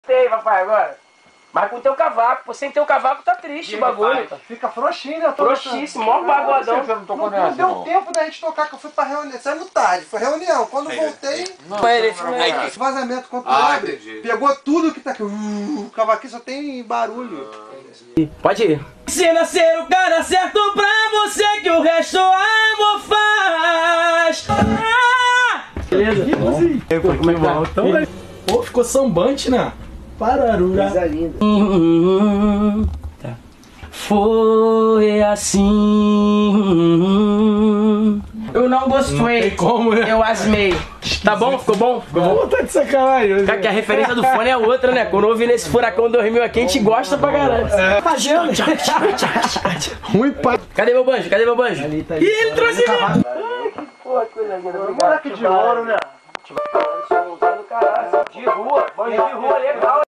Tem, papai, agora. Mas com o teu cavaco, pô, sem teu cavaco tá triste o bagulho. Fica frouxinho, né? Frouxíssimo, mó baguadão. Não deu tempo da gente tocar, que eu fui pra reunião. Saiu tarde, foi reunião. Quando voltei, vazamento quando tu abre, pegou tudo que tá aqui. O cavaquinho só tem barulho. Pode ir. Ensina a ser o cara certo pra você que o resto amor faz. Beleza? Como é que tá? Pô, ficou sambante, né? Pararura. Coisa linda. Tá. Foi assim. Eu não gostei. Como, né? Eu asmei. Tá bom? Ficou bom? Ficou bom? Tá de sacanagem. Cara, que a referência do fone é outra, né? Quando eu ouvi nesse Furacão 2000 aqui, a gente gosta pra caralho. Fazendo. Ruim pra... Cadê meu banjo? Cadê meu banjo? Ali, tá Ih, ele trouxe ele! Ai, que porra, coisa linda. Moleque de ouro, né? De rua, banjo de rua, legal.